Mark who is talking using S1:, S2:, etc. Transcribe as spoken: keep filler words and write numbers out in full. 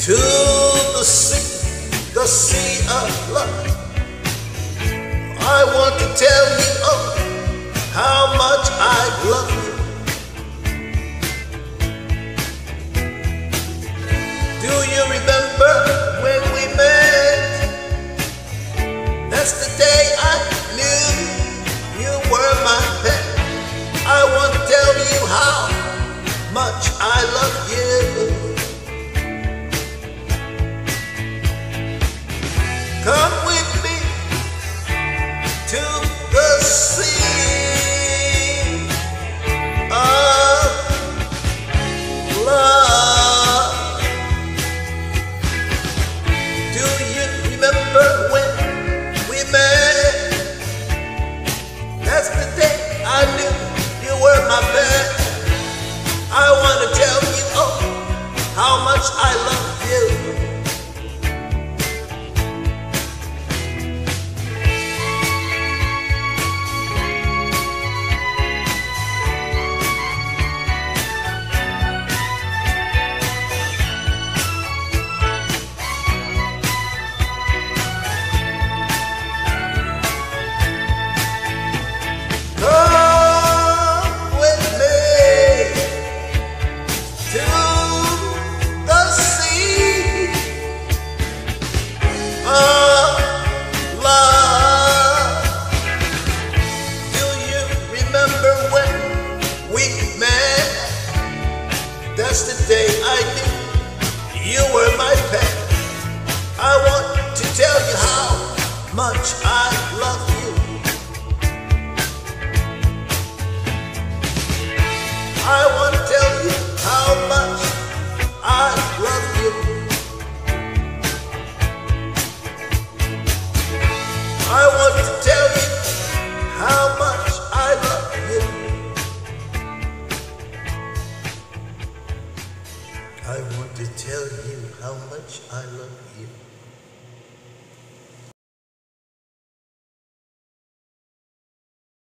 S1: to the sea, the sea of love. I want to tell you oh, how much I love you. Do you remember when we met? That's the day I knew you were my pet. I want to tell you how much I love you. Come with me to the sea of love. Do you remember when we met? That's the day I knew you were my best. I want to tell you oh, how much I love you. That's the day I knew you were my pet. I want to tell you how much I love you. I want to tell you how much I love you. I want to tell you how much I love you. I want to tell you how much I love you.